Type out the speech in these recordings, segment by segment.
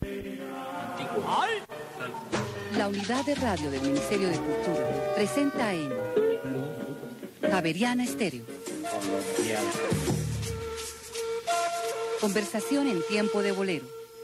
La unidad de radio del Ministerio de Cultura presenta en Javeriana Estéreo. Conversación en tiempo de bolero.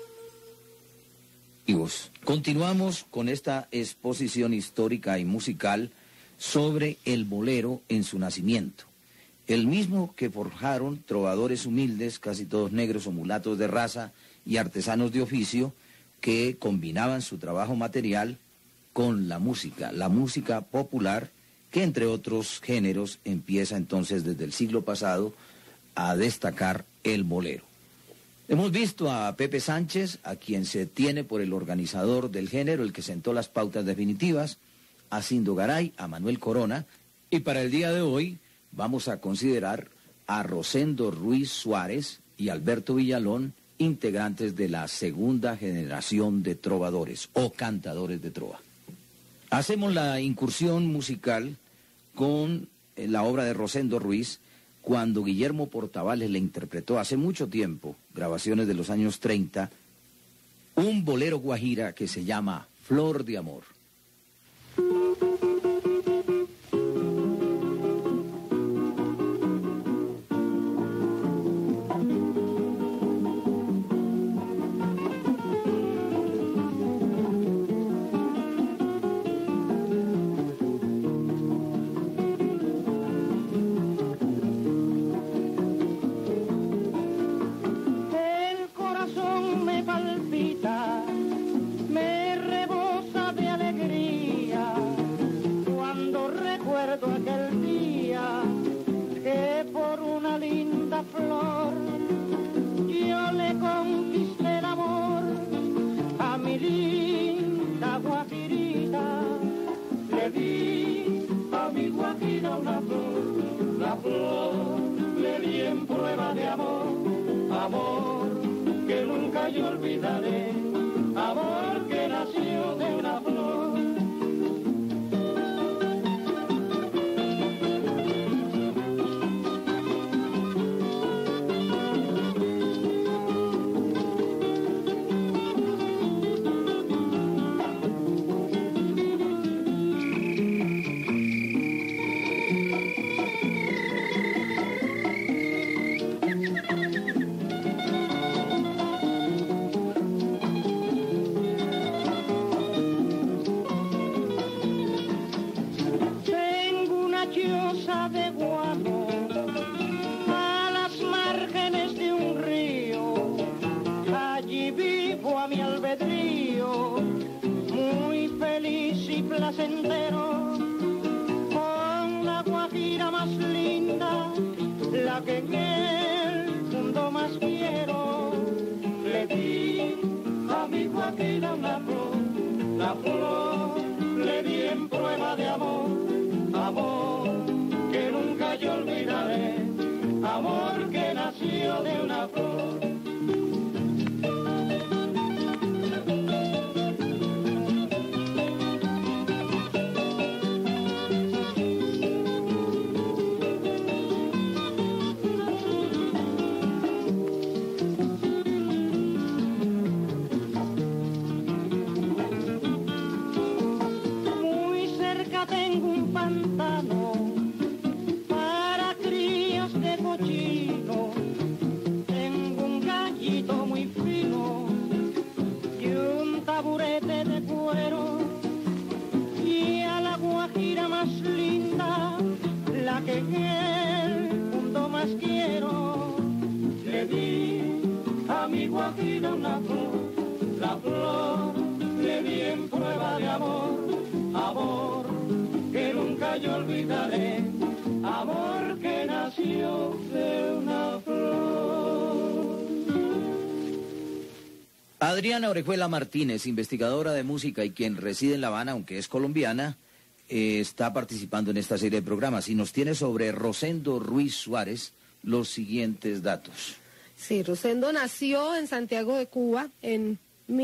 Continuamos con esta exposición histórica y musical sobre el bolero en su nacimiento. El mismo que forjaron trovadores humildes, casi todos negros o mulatos de raza, y artesanos de oficio, que combinaban su trabajo material con la música popular, que entre otros géneros empieza entonces desde el siglo pasado a destacar el bolero. Hemos visto a Pepe Sánchez, a quien se tiene por el organizador del género, el que sentó las pautas definitivas, a Cindo Garay, a Manuel Corona, y para el día de hoy vamos a considerar a Rosendo Ruiz Suárez y Alberto Villalón, integrantes de la segunda generación de trovadores o cantadores de trova. Hacemos la incursión musical con la obra de Rosendo Ruiz, cuando Guillermo Portavales le interpretó hace mucho tiempo, grabaciones de los años 30, un bolero guajira que se llama Flor de Amor. Adriana Orejuela Martínez, investigadora de música y quien reside en La Habana, aunque es colombiana, está participando en esta serie de programas y nos tiene sobre Rosendo Ruiz Suárez los siguientes datos. Sí, Rosendo nació en Santiago de Cuba en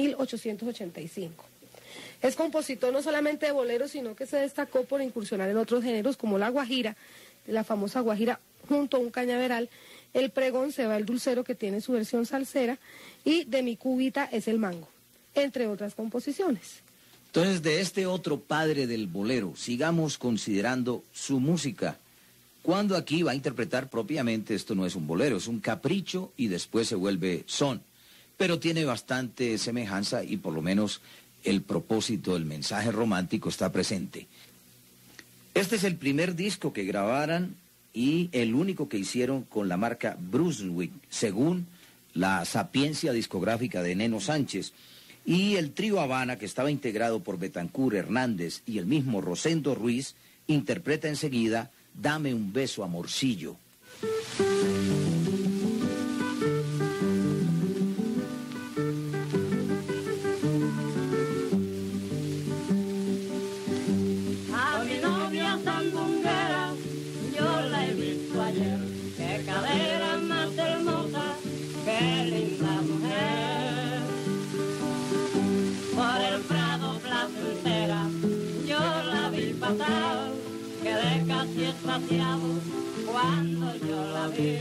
1885. Es compositor no solamente de boleros, sino que se destacó por incursionar en otros géneros como la guajira, la famosa guajira junto a un cañaveral, el pregón Se va el dulcero, que tiene su versión salsera, y De mi cubita es el mango. entre otras composiciones. Entonces, de este otro padre del bolero, sigamos considerando su música. Cuando aquí va a interpretar propiamente, esto no es un bolero, es un capricho y después se vuelve son. Pero tiene bastante semejanza y por lo menos el propósito, el mensaje romántico está presente. Este es el primer disco que grabaran y el único que hicieron con la marca Brunswick, según la sapiencia discográfica de Neno Sánchez. Y el trío Habana, que estaba integrado por Betancur, Hernández y el mismo Rosendo Ruiz, interpreta enseguida Dame un beso, amorcillo. A mi novia sandunguera yo la he visto ayer, qué cadera más hermosa, qué linda mujer. Por el prado placentera yo la vi pasar, quedé casi extasiado cuando yo la vi.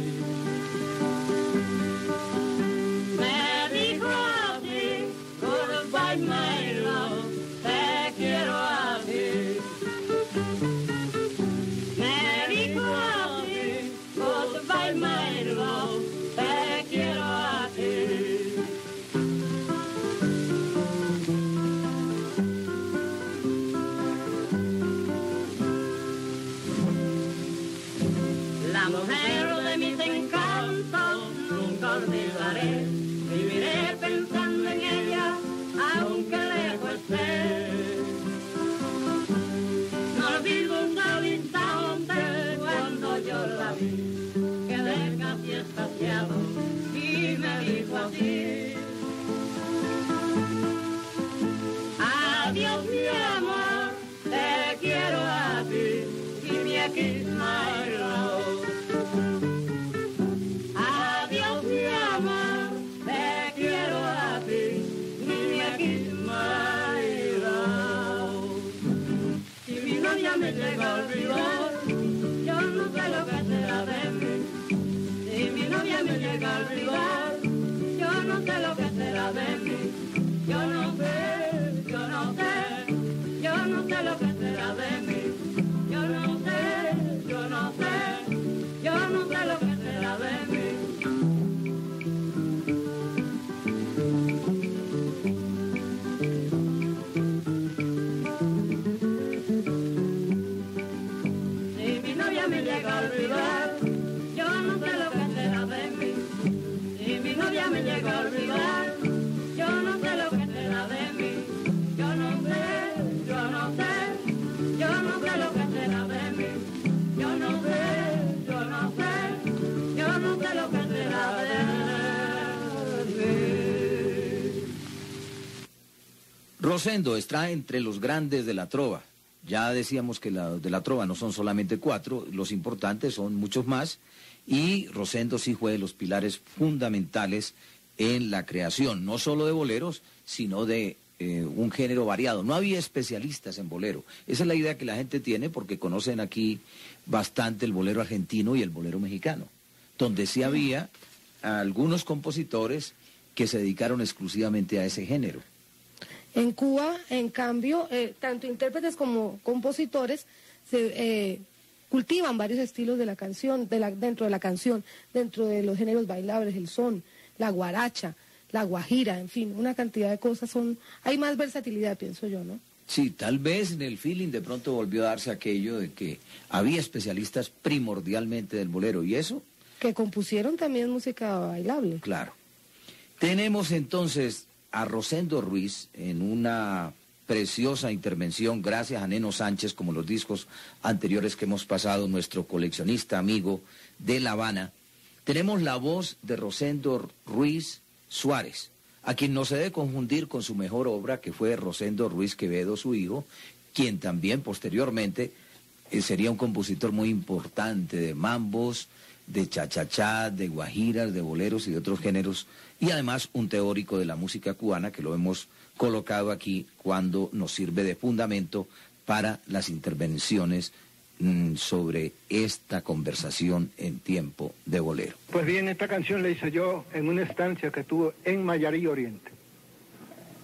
Me dijo así, goodbye my love, te quiero así. Me dijo así, goodbye my love, te quiero así. La mujer de mis encantos nunca olvidaré, viviré pensando en ella, aunque lejos esté. No olvido un tal instante cuando yo la vi, quedé casi extasiado y me dijo así: adiós mi amor, te quiero a ti, give me a kiss my love. Adiós mi amor, te quiero a ti, give me a kiss my love. Si mi novia me llega a olvidar, yo no sé lo que será de mí. Si mi novia me llega a olvidar, yo no sé lo que será de mí. Yo no sé, yo no sé, yo no sé lo que será de mí. Yo no sé, yo no sé, yo no sé lo que será de mí. Si mi novia me llega a olvidar, yo no sé lo que será de mí. Si mi novia me llega a olvidar, yo no sé lo que será de mí. Yo no sé, yo no sé, yo no sé lo que será de mí. Yo no sé, yo no sé, yo no sé lo que será de mí. Rosendo está entre los grandes de la trova. Ya decíamos que de la trova no son solamente 4, los importantes son muchos más, y Rosendo sí fue de los pilares fundamentales en la creación, no solo de boleros, sino de un género variado. No había especialistas en bolero. Esa es la idea que la gente tiene porque conocen aquí bastante el bolero argentino y el bolero mexicano, donde sí había algunos compositores que se dedicaron exclusivamente a ese género. En Cuba, en cambio, tanto intérpretes como compositores se cultivan varios estilos de la canción, dentro de la canción, dentro de los géneros bailables, el son, la guaracha, la guajira, en fin, una cantidad de cosas hay más versatilidad, pienso yo, ¿no? Sí, tal vez en el feeling de pronto volvió a darse aquello de que había especialistas primordialmente del bolero, ¿y eso? Que compusieron también música bailable. Claro. Tenemos entonces a Rosendo Ruiz en una preciosa intervención, gracias a Neno Sánchez, como los discos anteriores que hemos pasado, nuestro coleccionista amigo de La Habana. Tenemos la voz de Rosendo Ruiz Suárez, a quien no se debe confundir con su mejor obra, que fue Rosendo Ruiz Quevedo, su hijo, quien también posteriormente sería un compositor muy importante de mambos, de cha-cha-cha, de guajiras, de boleros y de otros géneros, y además un teórico de la música cubana que lo hemos colocado aquí cuando nos sirve de fundamento para las intervenciones sobre esta conversación en tiempo de bolero. Pues bien, esta canción la hice yo en una estancia que tuve en Mayarí Oriente.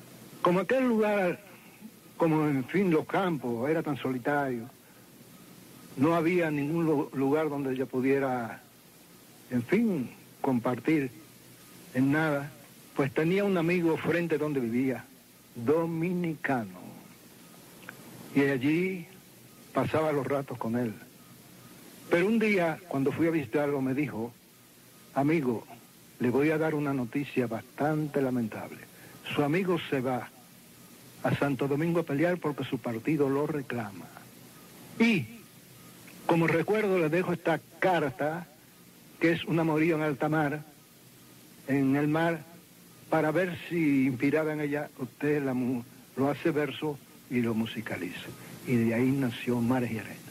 Como aquel lugar, como en fin los campos, era tan solitario, no había ningún lugar donde ella pudiera, en fin, compartir en nada, pues tenía un amigo frente donde vivía, dominicano, y allí pasaba los ratos con él. Pero un día, cuando fui a visitarlo, me dijo, amigo, le voy a dar una noticia bastante lamentable. Su amigo se va a Santo Domingo a pelear porque su partido lo reclama. Y, como recuerdo, le dejo esta carta, que es un amorío en alta mar, en el mar, para ver si inspirada en ella usted lo hace verso y lo musicaliza. Y de ahí nació Mares y Arena.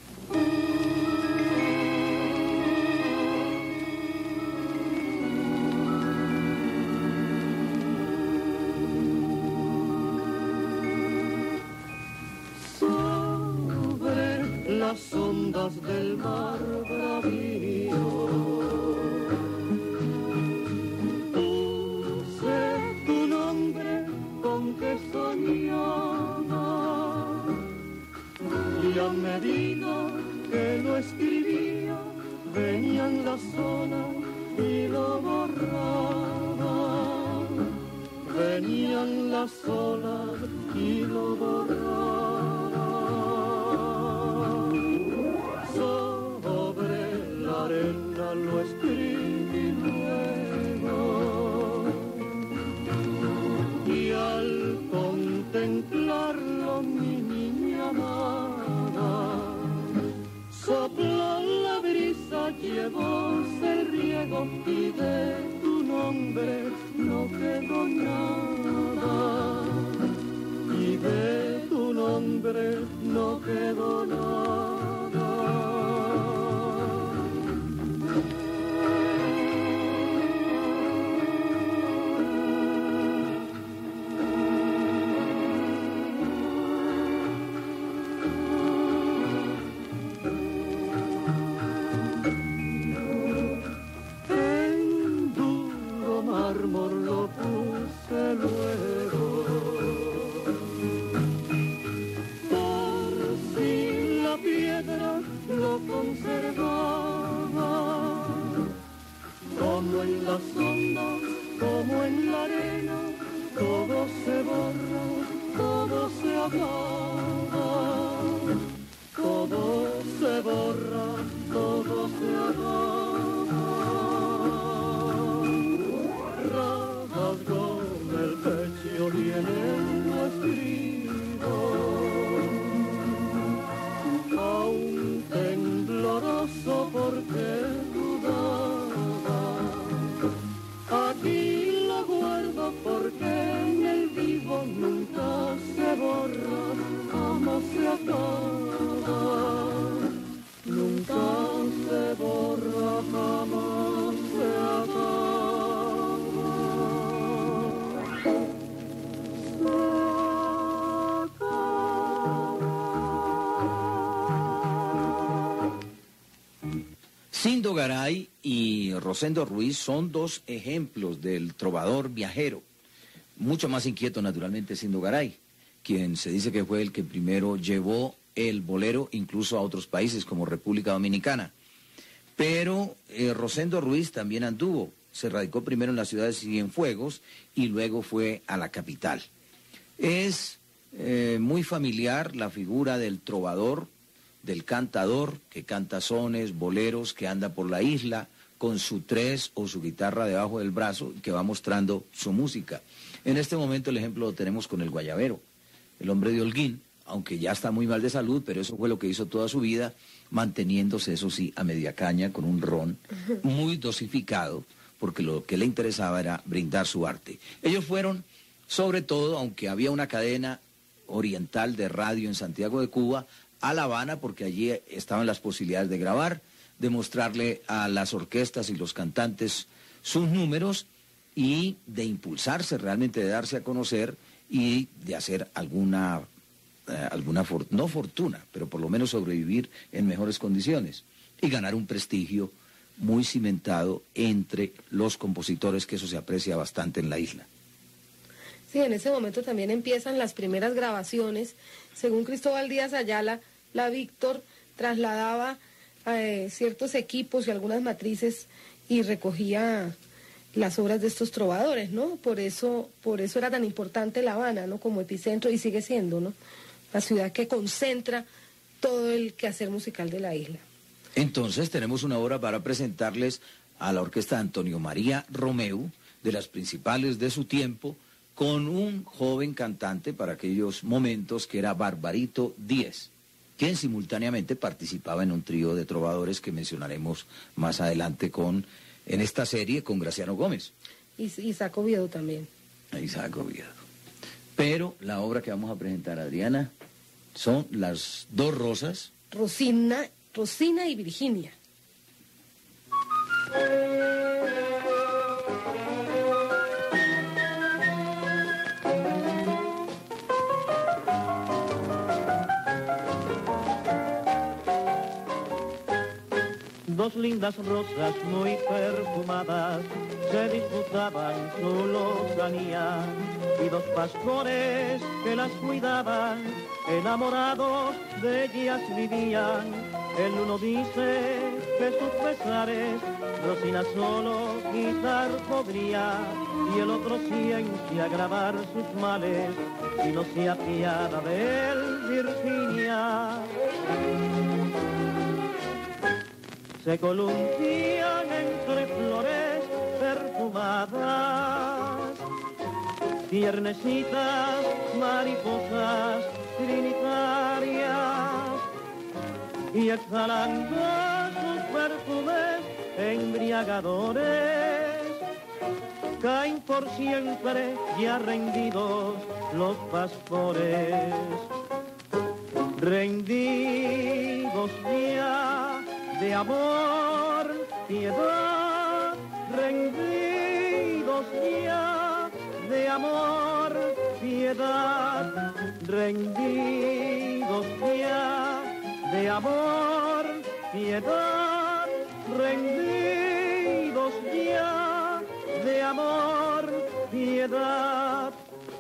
Las ondas del mar bravío, puse tu nombre con que soñaba, y a medida que lo escribía venían las olas y lo borraban, venían las olas y lo borraban. Lo escribí luego, y al contemplarlo mi niña amada, sopló la brisa, llevóse el riego, y de tu nombre no quedó nada, y de tu nombre no quedó nada. Como en las ondas, como en la arena, todo se borra, todo se acaba, todo se borra, todo se acaba. Rasgó el pecho y en él lo escribo, aún tembloroso porque aquí lo guardo porque en el vivo nunca se borra, jamás se acaba, nunca se borra, jamás se acaba. Sindo Garay y Rosendo Ruiz son dos ejemplos del trovador viajero. Mucho más inquieto, naturalmente, Sindo Garay, quien se dice que fue el que primero llevó el bolero incluso a otros países como República Dominicana. Pero Rosendo Ruiz también anduvo. Se radicó primero en la ciudad de Cienfuegos y luego fue a la capital. Es muy familiar la figura del trovador, del cantador que canta sones, boleros, que anda por la isla con su tres o su guitarra debajo del brazo y que va mostrando su música. En este momento el ejemplo lo tenemos con el guayabero, el hombre de Holguín, aunque ya está muy mal de salud, pero eso fue lo que hizo toda su vida, manteniéndose, eso sí, a media caña con un ron muy dosificado, porque lo que le interesaba era brindar su arte. Ellos fueron, sobre todo, aunque había una cadena oriental de radio en Santiago de Cuba, a La Habana, porque allí estaban las posibilidades de grabar, de mostrarle a las orquestas y los cantantes sus números y de impulsarse realmente, de darse a conocer y de hacer alguna no fortuna, pero por lo menos sobrevivir en mejores condiciones y ganar un prestigio muy cimentado entre los compositores, que eso se aprecia bastante en la isla. Sí, en ese momento también empiezan las primeras grabaciones. Según Cristóbal Díaz Ayala, la Víctor trasladaba ciertos equipos y algunas matrices y recogía las obras de estos trovadores, ¿no? Por eso era tan importante La Habana, ¿no? Como epicentro, y sigue siendo, ¿no? La ciudad que concentra todo el quehacer musical de la isla. Entonces tenemos una obra para presentarles a la orquesta de Antonio María Romeu, de las principales de su tiempo, con un joven cantante para aquellos momentos que era Barbarito Díez, quien simultáneamente participaba en un trío de trovadores que mencionaremos más adelante en esta serie con Graciano Gómez. Isaac Oviedo también. Isaac Oviedo. Pero la obra que vamos a presentar, Adriana, son Las Dos Rosas. Rosina y Virginia. Dos lindas rosas muy perfumadas se disputaban su lozanía, y dos pastores que las cuidaban, enamorados de ellas vivían. El uno dice que sus pesares Rosina solo quitar podría, y el otro siente agravar sus males y no se apiada de él Virginia. Se columpian entre flores perfumadas, tiernecitas mariposas trinitarias, y exhalando sus perfumes embriagadores, caen por siempre ya rendidos los pastores. Rendidos ya de amor, piedad, rendidos ya de amor, piedad, rendidos ya de amor, piedad, rendidos ya de amor, piedad.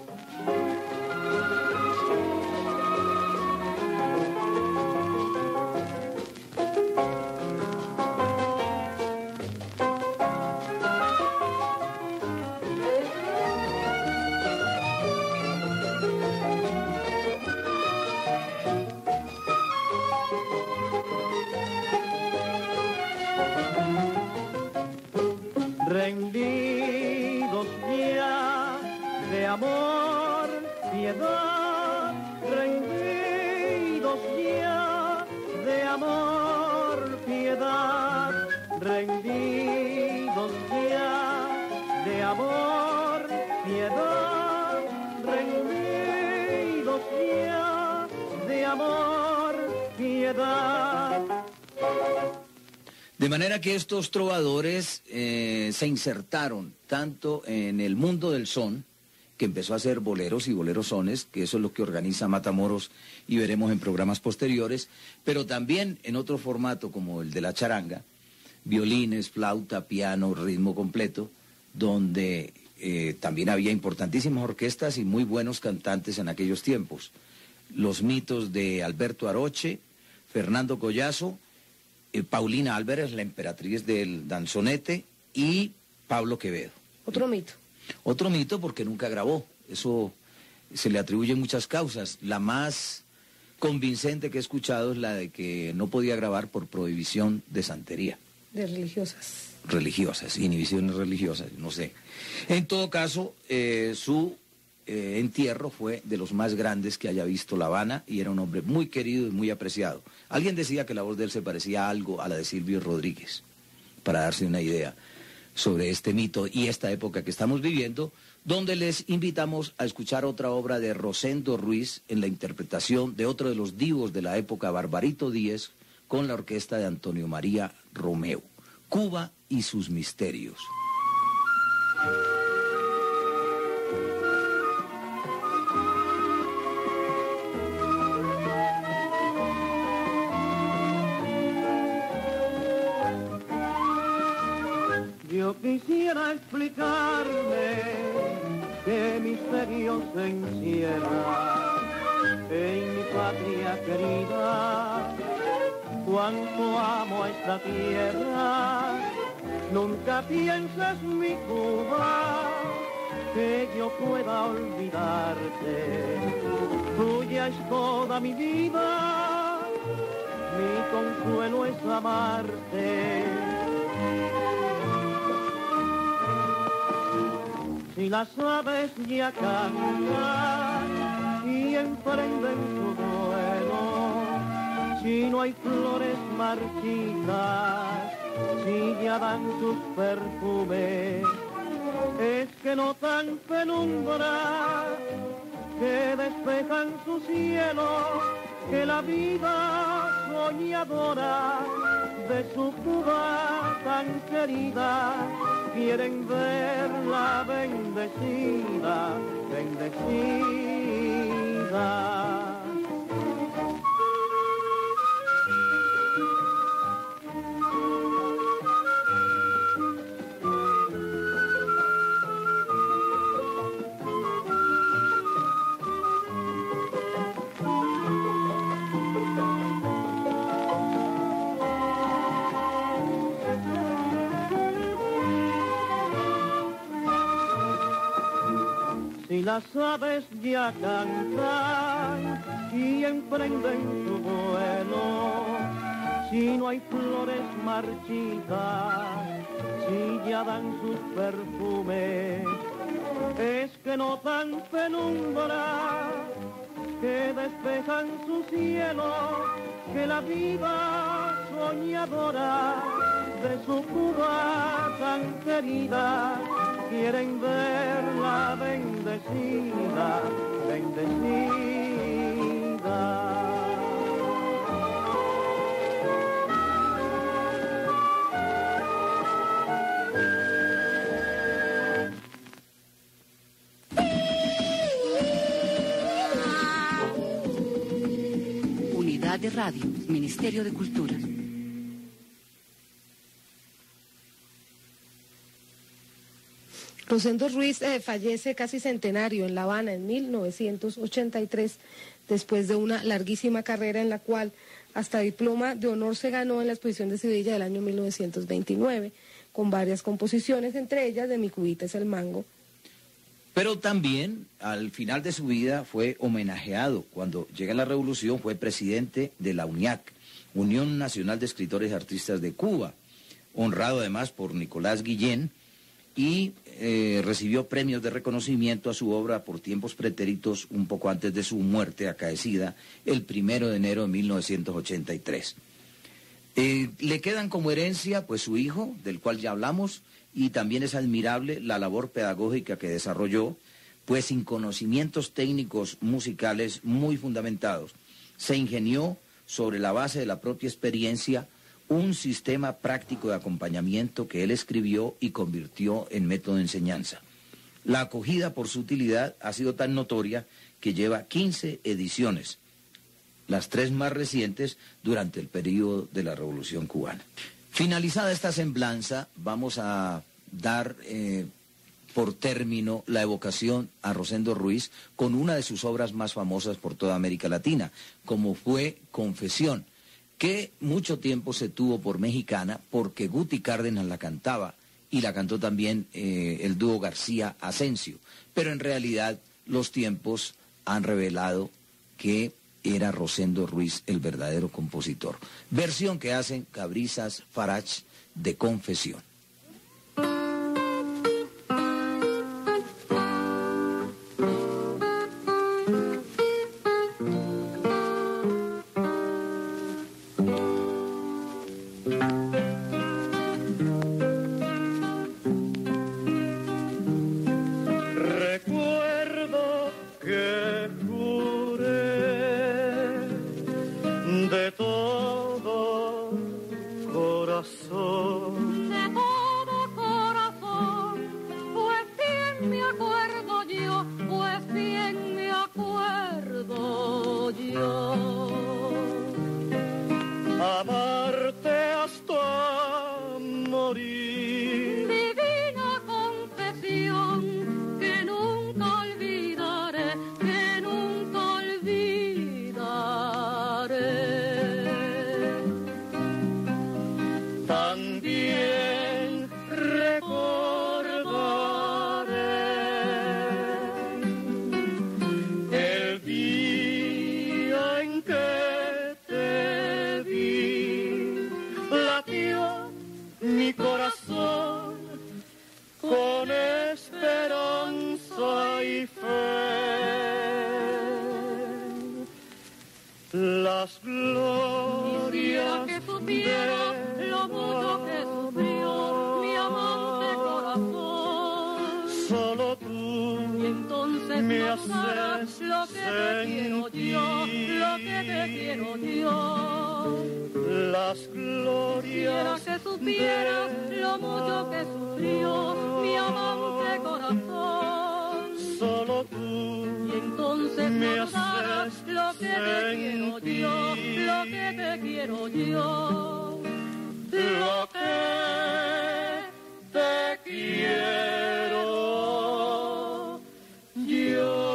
Rendidos ya de amor, piedad, rendidos ya de amor, piedad, rendidos ya de amor, piedad, rendidos ya de amor, piedad. De manera que estos trovadores se insertaron tanto en el mundo del son, que empezó a hacer boleros y bolerosones, que eso es lo que organiza Matamoros y veremos en programas posteriores, pero también en otro formato como el de la charanga, violines, flauta, piano, ritmo completo, donde también había importantísimas orquestas y muy buenos cantantes en aquellos tiempos. Los mitos de Alberto Aroche, Fernando Collazo, Paulina Álvarez, la emperatriz del danzonete, y Pablo Quevedo. Otro mito. Otro mito porque nunca grabó. Eso se le atribuyen muchas causas. La más convincente que he escuchado es la de que no podía grabar por prohibición de santería. De religiosas. Religiosas, inhibiciones religiosas, no sé. En todo caso, su entierro fue de los más grandes que haya visto La Habana, y era un hombre muy querido y muy apreciado. Alguien decía que la voz de él se parecía algo a la de Silvio Rodríguez, para darse una idea sobre este mito y esta época que estamos viviendo, donde les invitamos a escuchar otra obra de Rosendo Ruiz en la interpretación de otro de los divos de la época, Barbarito Díez, con la orquesta de Antonio María Romeu, Cuba y sus misterios. Yo quisiera explicarme qué misterio se encierra en mi patria querida. Cuánto amo a esta tierra, nunca pienses mi Cuba, que yo pueda olvidarte. Tuya es toda mi vida, mi consuelo es amarte. Si las aves ya cantan y emprenden su vuelo, si no hay flores marchitas, si ya dan sus perfumes, es que notan penumbra que despejan su cielo, que la vida soñadora de su Cuba tan querida quieren verla bendecida, bendecida. Si las aves ya cantan y emprenden su vuelo, si no hay flores marchitas, si ya dan sus perfumes, es que notan penumbra que despejan su cielo, que la vida soñadora de su Cuba tan querida quieren verla bendecida, bendecida. Unidad de Radio, Ministerio de Cultura. Rosendo Ruiz fallece casi centenario en La Habana en 1983, después de una larguísima carrera en la cual hasta diploma de honor se ganó en la exposición de Sevilla del año 1929, con varias composiciones, entre ellas de Mi Cubita es el Mango. Pero también, al final de su vida, fue homenajeado. Cuando llega la revolución, fue presidente de la UNIAC, Unión Nacional de Escritores y Artistas de Cuba, honrado además por Nicolás Guillén, y recibió premios de reconocimiento a su obra por tiempos pretéritos un poco antes de su muerte acaecida el 1 de enero de 1983. Le quedan como herencia pues su hijo, del cual ya hablamos, y también es admirable la labor pedagógica que desarrolló, pues sin conocimientos técnicos musicales muy fundamentados, se ingenió sobre la base de la propia experiencia un sistema práctico de acompañamiento que él escribió y convirtió en método de enseñanza. La acogida por su utilidad ha sido tan notoria que lleva 15 ediciones, las 3 más recientes durante el periodo de la Revolución Cubana. Finalizada esta semblanza, vamos a dar por término la evocación a Rosendo Ruiz con una de sus obras más famosas por toda América Latina, como fue Confesión, que mucho tiempo se tuvo por mexicana porque Guti Cárdenas la cantaba y la cantó también el dúo García Asensio. Pero en realidad los tiempos han revelado que era Rosendo Ruiz el verdadero compositor. Versión que hacen Cabrizas Farach de Confesión. De todo corazón las glorias que supiera lo mucho que sufrió mi amante corazón. Solo tú Y entonces me no dudarás haces lo que te quiero yo, lo que te quiero yo. las Quisiera glorias que supieras lo mucho que sufrió mi amante corazón. solo tú Y entonces me no dudarás haces lo que te quiero yo, lo que te quiero yo. lo que te quiero yo.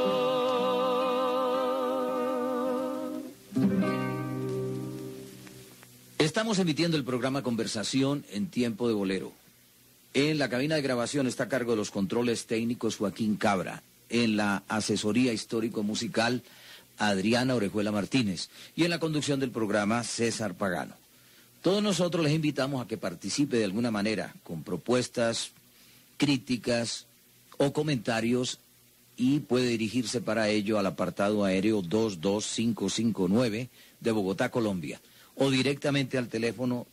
Estamos emitiendo el programa Conversación en Tiempo de Bolero. En la cabina de grabación está a cargo de los controles técnicos Joaquín Cabra. En la asesoría histórico-musical Adriana Orejuela Martínez. Y en la conducción del programa César Pagano. Todos nosotros les invitamos a que participe de alguna manera con propuestas, críticas o comentarios y puede dirigirse para ello al apartado aéreo 22559 de Bogotá, Colombia, o directamente al teléfono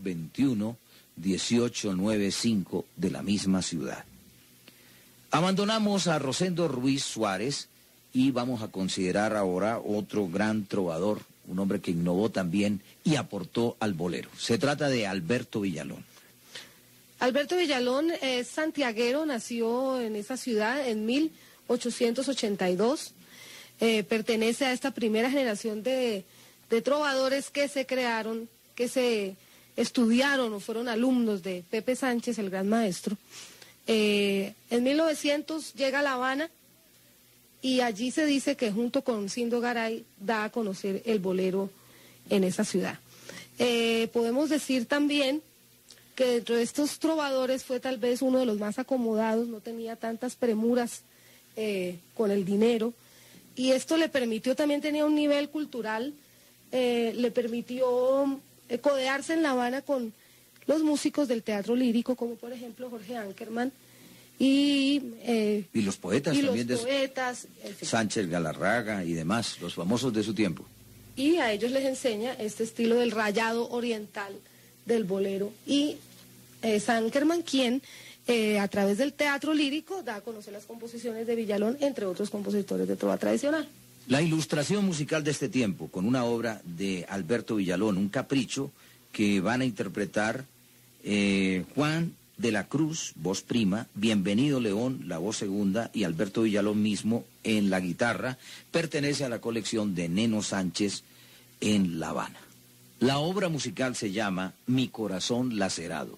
221-1895 de la misma ciudad. Abandonamos a Rosendo Ruiz Suárez y vamos a considerar ahora otro gran trovador, un hombre que innovó también y aportó al bolero. Se trata de Alberto Villalón. Alberto Villalón es santiaguero, nació en esa ciudad en 1882. Pertenece a esta primera generación de trovadores que se crearon, que se estudiaron o fueron alumnos de Pepe Sánchez, el gran maestro. En 1900 llega a La Habana y allí se dice que junto con Sindo Garay da a conocer el bolero en esa ciudad. Podemos decir también que dentro de estos trovadores fue tal vez uno de los más acomodados, no tenía tantas premuras con el dinero, y esto le permitió, también tenía un nivel cultural, le permitió codearse en La Habana con los músicos del teatro lírico, como por ejemplo Jorge Ankerman, y los poetas y también, los poetas, en fin. Sánchez Galarraga y demás, los famosos de su tiempo. Y a ellos les enseña este estilo del rayado oriental del bolero. Y Ankerman, quien a través del teatro lírico da a conocer las composiciones de Villalón, entre otros compositores de trova tradicional. La ilustración musical de este tiempo, con una obra de Alberto Villalón, un capricho que van a interpretar Juan de la Cruz, voz prima, Bienvenido León, la voz segunda, y Alberto Villalón mismo en la guitarra, pertenece a la colección de Neno Sánchez en La Habana. La obra musical se llama Mi corazón lacerado.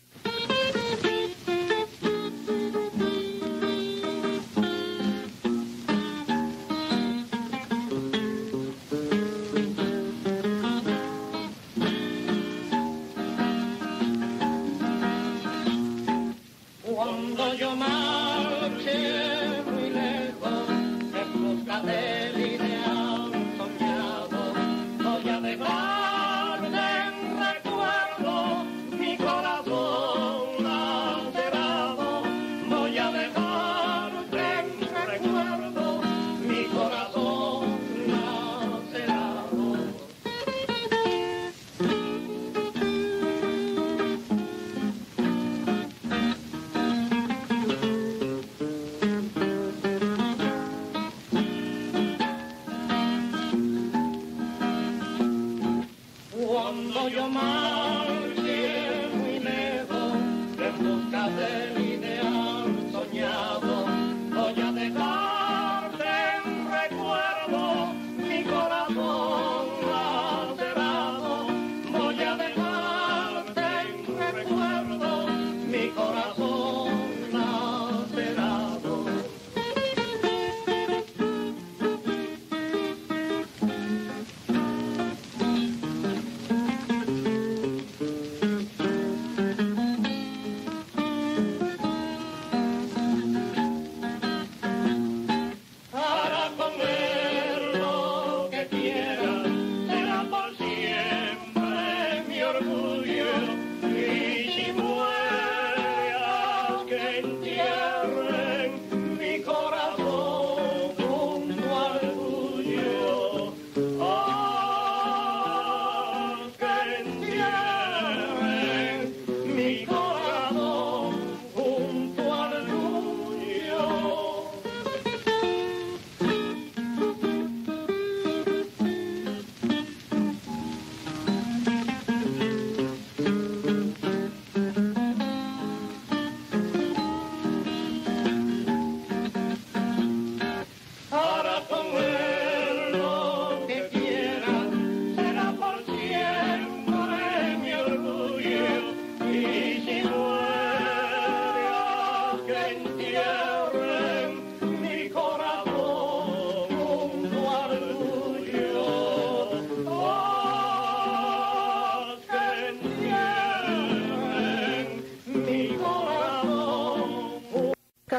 Cuando yo marché muy lejos, en busca del ideal soñado, voy a dejarte en recuerdo mi corazón.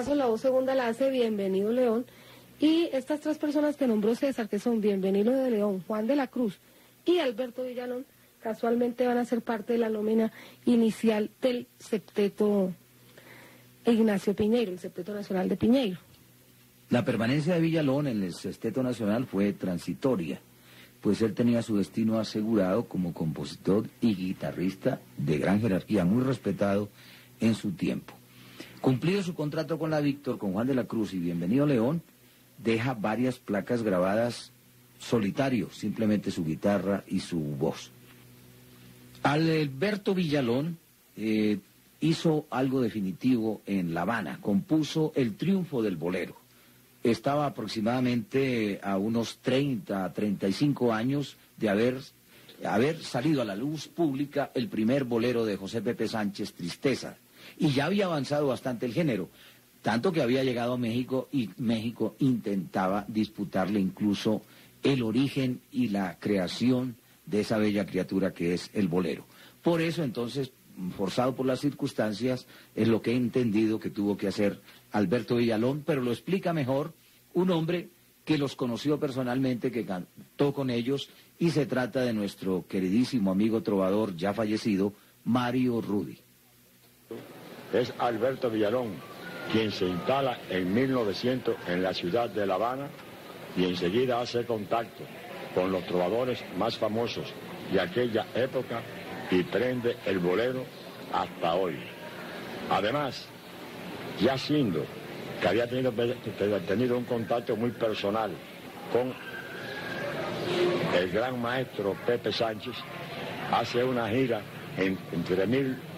caso la voz segunda la hace Bienvenido León, y estas tres personas que nombró César, que son Bienvenido de León, Juan de la Cruz y Alberto Villalón, casualmente van a ser parte de la nómina inicial del septeto Ignacio Piñeiro, el septeto nacional de Piñeiro. La permanencia de Villalón en el Sexteto Nacional fue transitoria, pues él tenía su destino asegurado como compositor y guitarrista de gran jerarquía, muy respetado en su tiempo. Cumplido su contrato con la Víctor, con Juan de la Cruz y Bienvenido León, deja varias placas grabadas solitario, simplemente su guitarra y su voz. Alberto Villalón hizo algo definitivo en La Habana, compuso El Triunfo del Bolero. Estaba aproximadamente a unos 30, 35 años de haber salido a la luz pública el primer bolero de José Pepe Sánchez, Tristeza, y ya había avanzado bastante el género, tanto que había llegado a México y México intentaba disputarle incluso el origen y la creación de esa bella criatura que es el bolero. Por eso entonces, forzado por las circunstancias, es lo que he entendido que tuvo que hacer Alberto Villalón, pero lo explica mejor un hombre que los conoció personalmente, que cantó con ellos, y se trata de nuestro queridísimo amigo trovador ya fallecido, Mario Rudy. Es Alberto Villalón quien se instala en 1900 en la ciudad de La Habana y enseguida hace contacto con los trovadores más famosos de aquella época y prende el bolero hasta hoy. Además, ya siendo que había tenido un contacto muy personal con el gran maestro Pepe Sánchez, hace una gira entre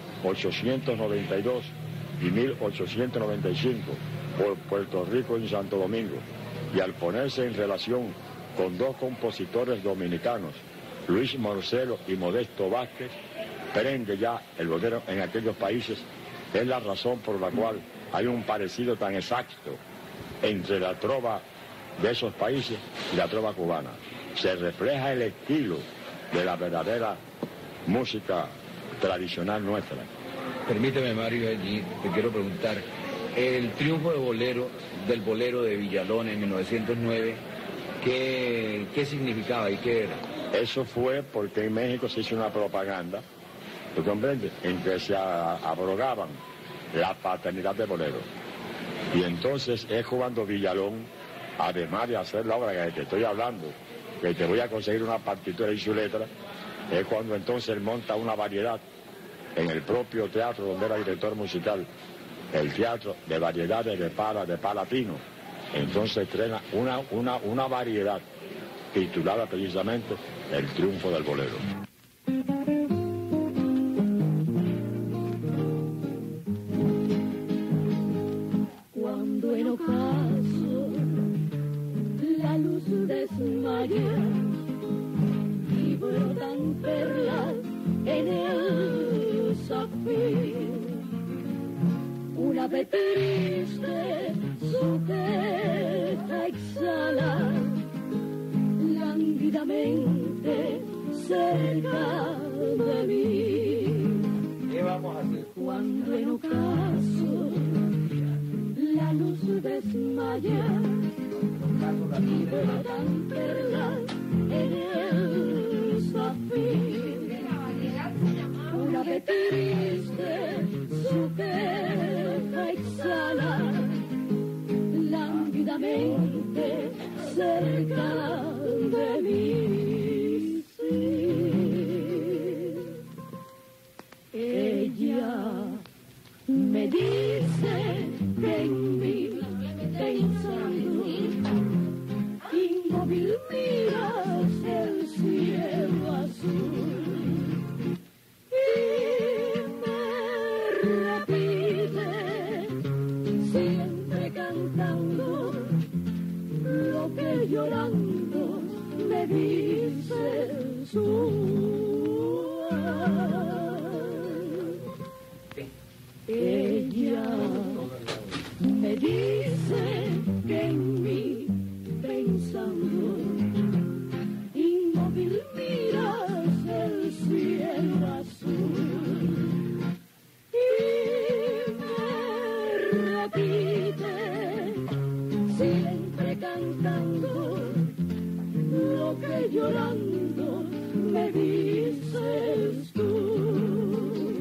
1892 y 1895 por Puerto Rico y Santo Domingo, y al ponerse en relación con dos compositores dominicanos, Luis Morcelo y Modesto Vázquez, prende ya el bolero en aquellos países. Es la razón por la cual hay un parecido tan exacto entre la trova de esos países y la trova cubana. Se refleja el estilo de la verdadera música tradicional nuestra. Permíteme, Mario, allí te quiero preguntar, el triunfo del bolero de Villalón en 1909, ¿qué significaba y qué era? Eso fue porque en México se hizo una propaganda, ¿tú comprendes?, en que se abrogaban la paternidad de bolero. Y entonces es cuando Villalón, además de hacer la obra que te estoy hablando, que te voy a conseguir una partitura y su letra, es cuando entonces él monta una variedad en el propio teatro donde era director musical, el teatro de variedades de Palatino. Entonces estrena una variedad titulada precisamente El Triunfo del Bolero. Cuando en ocaso la luz desmaya y brotan perlas en el zafir, una ave triste su queja exhala lánguidamente cerca de mí. ¿Qué vamos a hacer? Cuando en ocaso la luz desmaya y brotan perlas en el zafir, una ave triste su queja exhala lánguidamente cerca de mí. Sí. Ella me dice que en mí pensando, inmóvil miras el cielo azul y me repite siempre cantando lo que llorando me dice su alma. Ella me dice que en mí pensando, inmóvil miras el cielo azul y me repite cantando lo que llorando me dices tú.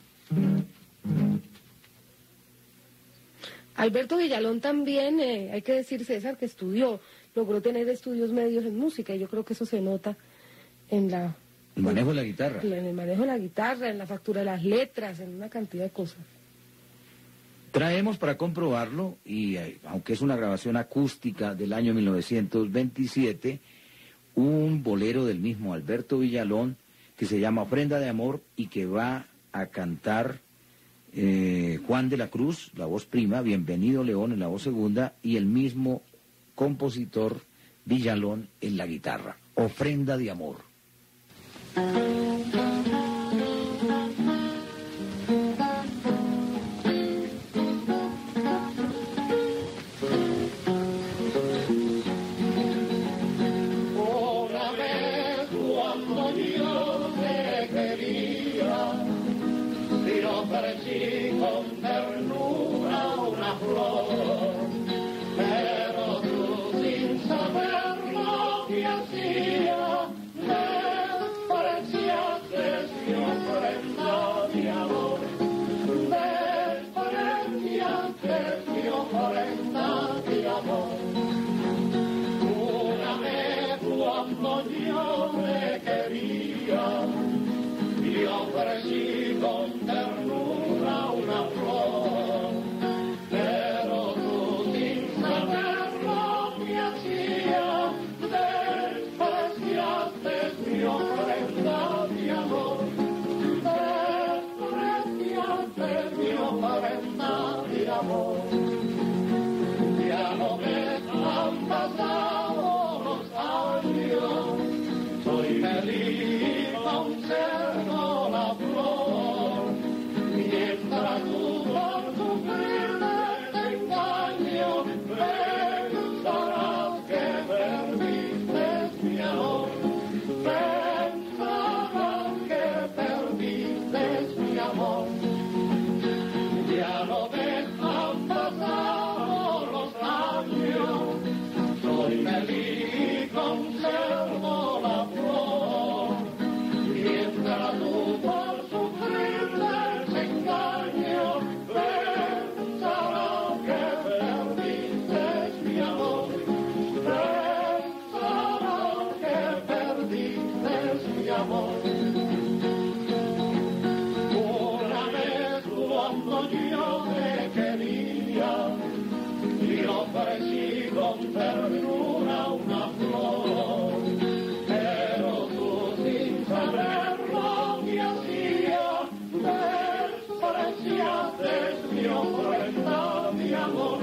Alberto Villalón también, hay que decir, César, que logró tener estudios medios en música, y yo creo que eso se nota en el manejo de la guitarra. En el manejo de la guitarra, en la factura de las letras, en una cantidad de cosas. Traemos para comprobarlo, y aunque es una grabación acústica del año 1927, un bolero del mismo Alberto Villalón que se llama Ofrenda de Amor y que va a cantar Juan de la Cruz, la voz prima, Bienvenido León en la voz segunda, y el mismo compositor Villalón en la guitarra. Ofrenda de Amor. Ofrecí con ternura una flor, pero tú sin saber lo que hacía, despreciaste mi ofrenda de amor, despreciaste mi ofrenda de amor. Júrame cuando yo me quería, y ofrecí con ternura una flor, pero tú sin saber lo que hacía, despreciaste mi ofrenda de amor, despreciaste mi ofrenda de amor. Ya no me han pasado los años, soy feliz, conservo la flor, mientras tú por sufrir de engaño pensarás que perdiste mi amor, pensarás que perdiste mi amor. Ya no dejan pasar los años, soy feliz, conservo la flor, mientras tú por sufrir desengaño pensarás que perdiste mi amor, pensarás que perdiste mi amor. Una vez cuando yo te quería y ofrecí con ternura una flor, pero tú sin saber lo que hacía, despreciaste mi ofrenda de amor,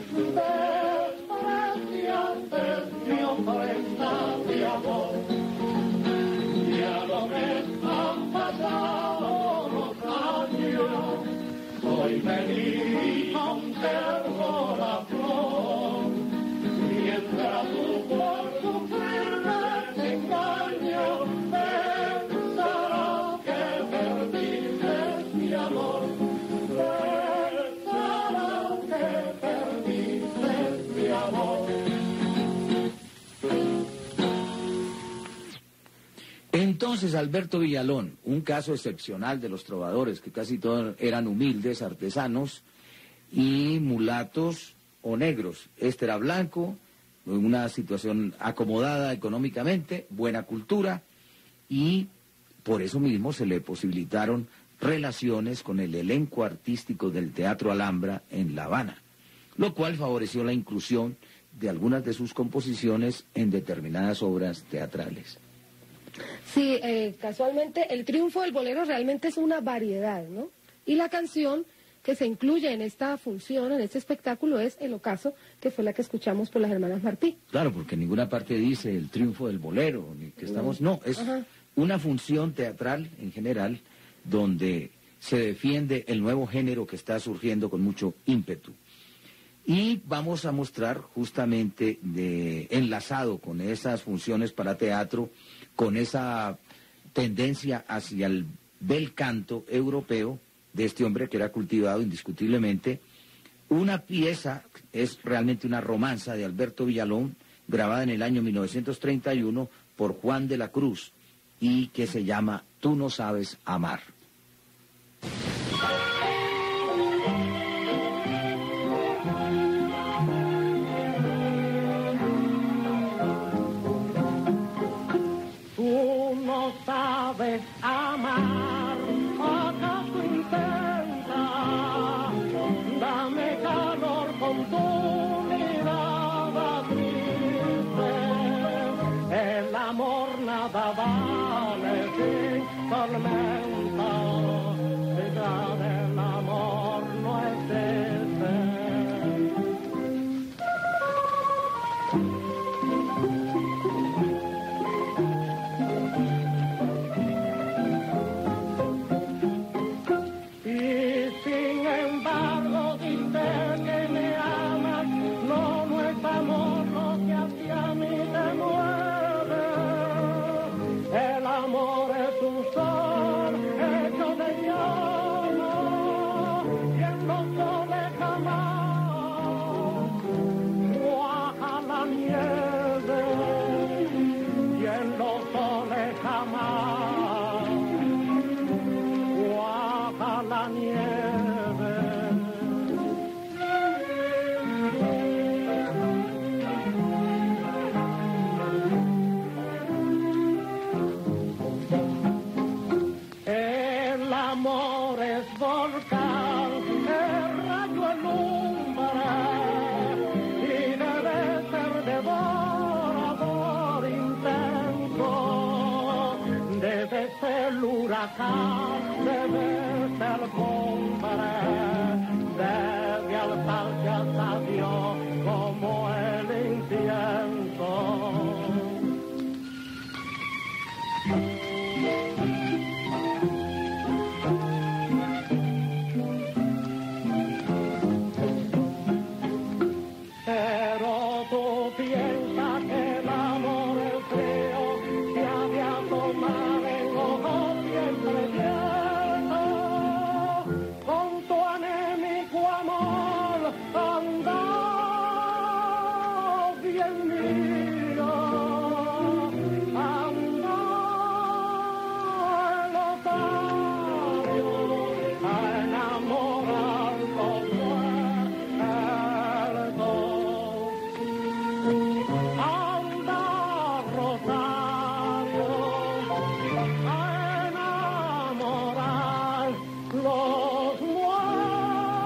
despreciaste mi ofrenda de amor. Ya no me han pasado los años, soy feliz, conservo la flor, mientras tú por sufrir desengaño pensarás que perdiste mi amor, pensarás que perdiste mi amor. Entonces, Alberto Villalón, un caso excepcional de los trovadores, que casi todos eran humildes, artesanos y mulatos o negros. Este era blanco, una situación acomodada económicamente, buena cultura, y por eso mismo se le posibilitaron relaciones con el elenco artístico del Teatro Alhambra en La Habana, lo cual favoreció la inclusión de algunas de sus composiciones en determinadas obras teatrales. Sí, casualmente el triunfo del bolero realmente es una variedad, ¿no? Y la canción que se incluye en esta función, en este espectáculo, es El Ocaso, que fue la que escuchamos por las hermanas Martí. Claro, porque en ninguna parte dice el triunfo del bolero, ni que estamos... No, es una función teatral en general donde se defiende el nuevo género que está surgiendo con mucho ímpetu. Y vamos a mostrar justamente enlazado con esas funciones para teatro, con esa tendencia hacia el bel canto europeo de este hombre que era cultivado indiscutiblemente Una pieza, es realmente una romanza de Alberto Villalón, grabada en el año 1931 por Juan de la Cruz, y que se llama Tú no sabes amar. Tú no sabes amar, acaso intenta, dame calor con tu mirada triste, el amor nada vale sin tormenta, ya del amor no existe. Debe ser hombre, debe alzarse hasta Dios como el incienso. Pero tú piensas que el amor es frío, que había tomado en ojos siempre lleno, con tu anémico amor anda bien mío, anda en los labios a enamorarlo anda Rosario a enamorar los muertos.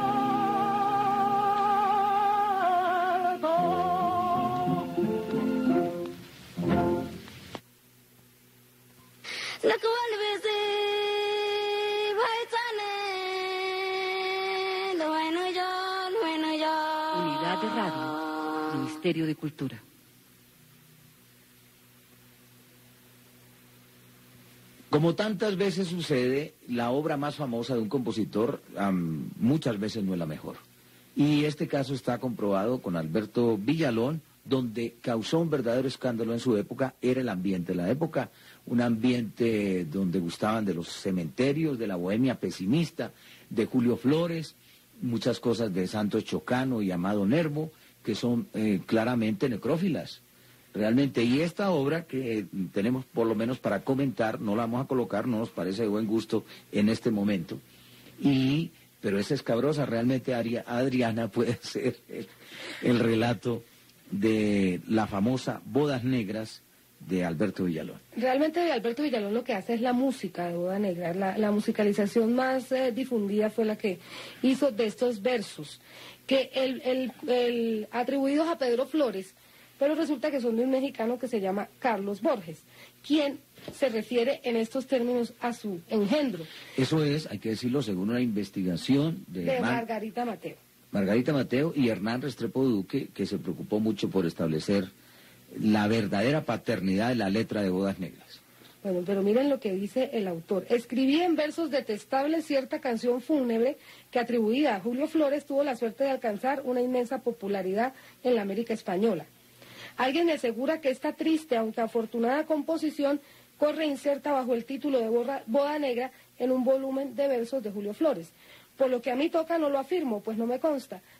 La vuelves Unidad de Radio, Ministerio de Cultura. Como tantas veces sucede, la obra más famosa de un compositor muchas veces no es la mejor. Y este caso está comprobado con Alberto Villalón, donde causó un verdadero escándalo en su época, era el ambiente de la época, un ambiente donde gustaban de los cementerios, de la bohemia pesimista, de Julio Flores, muchas cosas de Santos Chocano y Amado Nervo, que son claramente necrófilas. Realmente, y esta obra que tenemos por lo menos para comentar, no la vamos a colocar, no nos parece de buen gusto en este momento, pero es escabrosa, realmente Adriana puede ser el relato de la famosa Bodas Negras de Alberto Villalón. Realmente Alberto Villalón lo que hace es la música de Boda Negra, la musicalización más difundida fue la que hizo de estos versos, que el atribuidos a Pedro Flores, pero resulta que son de un mexicano que se llama Carlos Borges, quien se refiere en estos términos a su engendro. Eso es, hay que decirlo, según una investigación de Margarita Mateo. Margarita Mateo y Hernán Restrepo Duque, que se preocupó mucho por establecer la verdadera paternidad de la letra de Bodas Negras. Bueno, pero miren lo que dice el autor. Escribí en versos detestables cierta canción fúnebre que atribuida a Julio Flores tuvo la suerte de alcanzar una inmensa popularidad en la América española. Alguien me asegura que esta triste, aunque afortunada composición corre inserta bajo el título de Boda Negra en un volumen de versos de Julio Flores. Por lo que a mí toca no lo afirmo, pues no me consta.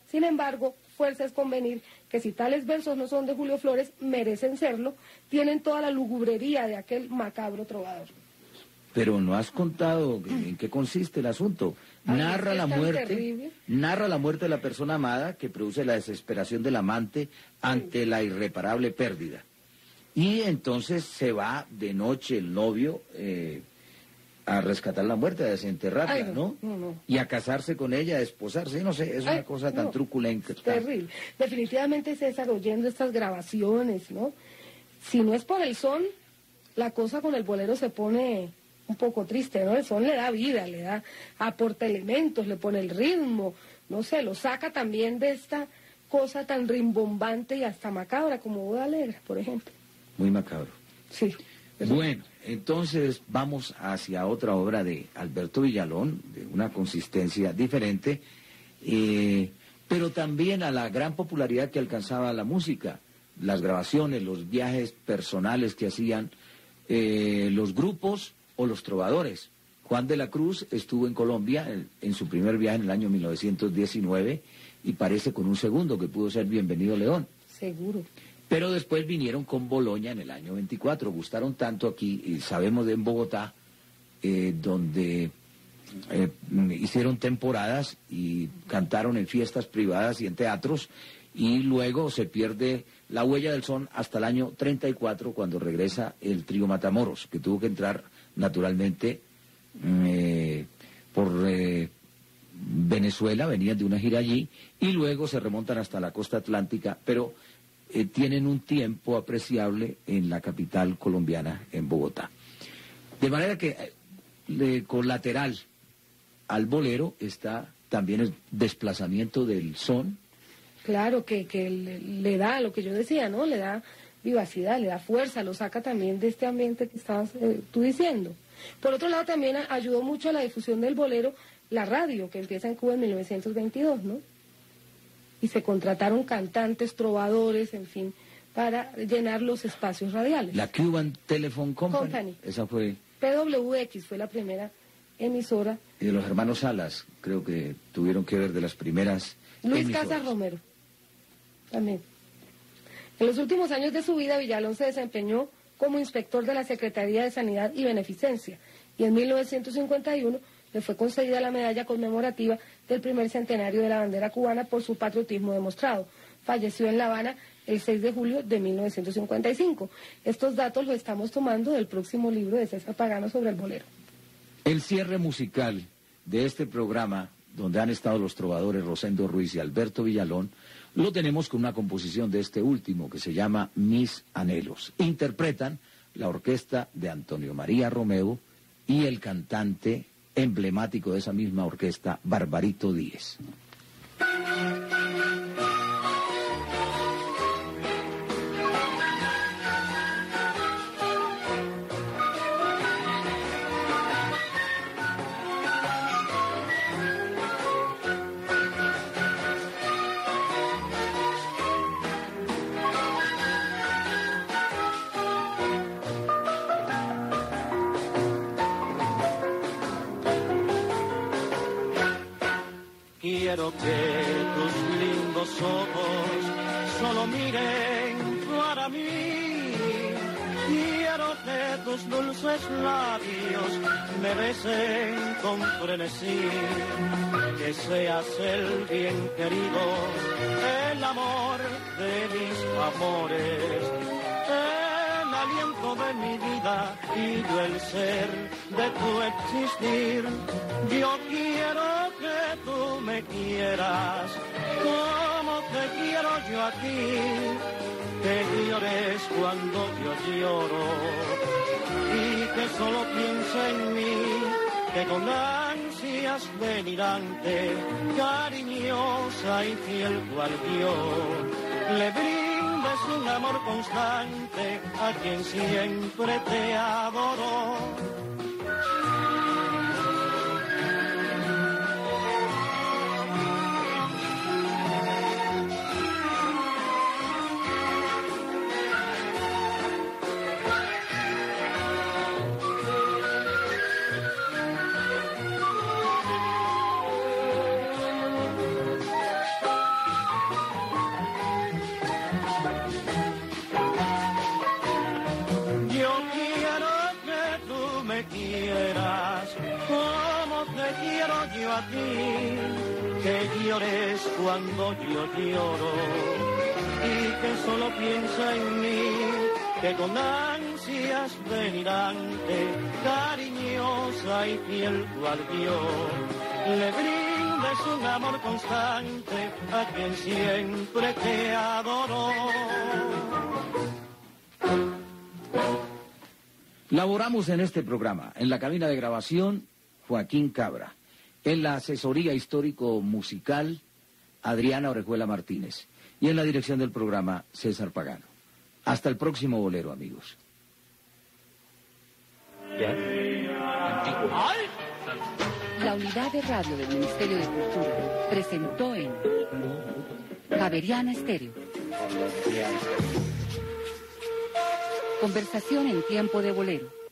Sin embargo, fuerza es convenir que si tales versos no son de Julio Flores, merecen serlo, tienen toda la lugubrería de aquel macabro trovador. Pero no has contado en qué consiste el asunto. Ay, Narra es la tan muerte, terrible. narra la muerte de la persona amada que produce la desesperación del amante ante la irreparable pérdida. Y entonces se va de noche el novio a rescatar la muerte, a desenterrarla, Ay, ¿no? no. Y a casarse con ella, a desposarse, no sé, es una Ay, cosa tan no, truculenta. Terrible. Definitivamente, César, oyendo estas grabaciones, ¿no? Si no es por el son, la cosa con el bolero se pone un poco triste, ¿no? El son le da vida, le da, aporta elementos, le pone el ritmo, no sé, lo saca también de esta cosa tan rimbombante y hasta macabra como Boda Alegre, por ejemplo. Muy macabro. Sí. Bueno, entonces vamos hacia otra obra de Alberto Villalón, de una consistencia diferente, pero también a la gran popularidad que alcanzaba la música, las grabaciones, los viajes personales que hacían los grupos o los trovadores. Juan de la Cruz estuvo en Colombia en su primer viaje en el año 1919 y parece con un segundo que pudo ser Bienvenido León. Seguro. Pero después vinieron con Boloña en el año 24, gustaron tanto aquí, y sabemos de en Bogotá, donde hicieron temporadas y cantaron en fiestas privadas y en teatros, y luego se pierde la huella del son hasta el año 34, cuando regresa el trío Matamoros, que tuvo que entrar naturalmente por Venezuela, venían de una gira allí, y luego se remontan hasta la costa atlántica, pero tienen un tiempo apreciable en la capital colombiana, en Bogotá. De manera que colateral al bolero está también el desplazamiento del son. Claro, que le da lo que yo decía, ¿no? Le da vivacidad, le da fuerza, lo saca también de este ambiente que estabas tú diciendo. Por otro lado, también ayudó mucho a la difusión del bolero la radio, que empieza en Cuba en 1922, ¿no? Y se contrataron cantantes, trovadores, en fin, para llenar los espacios radiales. La Cuban Telephone Company. Esa fue. PWX fue la primera emisora. Y de los hermanos Salas, creo que tuvieron que ver de las primeras Luis emisoras. Casas Romero, también. En los últimos años de su vida, Villalón se desempeñó como inspector de la Secretaría de Sanidad y Beneficencia, y en 1951 le fue concedida la medalla conmemorativa del primer centenario de la bandera cubana por su patriotismo demostrado. Falleció en La Habana el 6 de julio de 1955. Estos datos los estamos tomando del próximo libro de César Pagano sobre el bolero. El cierre musical de este programa, donde han estado los trovadores Rosendo Ruiz y Alberto Villalón, lo tenemos con una composición de este último que se llama Mis Anhelos. Interpretan la orquesta de Antonio María Romeo y el cantante emblemático de esa misma orquesta, Barbarito Díez. Quiero que tus lindos ojos solo miren para mí. Quiero que tus dulces labios me besen con frenesí. Que seas el bien querido, el amor de mis amores, el aliento de mi vida y yo el ser de tu existir. Yo quiero que tú me quieras como te quiero yo a ti, que llores cuando yo lloro y que solo piense en mí, que con ansias delirante, cariñosa y fiel cual yo, le brindes un amor constante a quien siempre te adoró. para ti, que llores cuando yo lloro y que solo piensa en mí, que con ansias delirante, cariñosa y fiel cual yo, le brindes un amor constante a quien siempre te adoró. Laboramos en este programa, en la cabina de grabación, Joaquín Cabra. En la asesoría histórico-musical, Adriana Orejuela Martínez. Y en la dirección del programa, César Pagano. Hasta el próximo bolero, amigos. La unidad de radio del Ministerio de Cultura presentó en Javeriana Estéreo. Conversación en tiempo de bolero.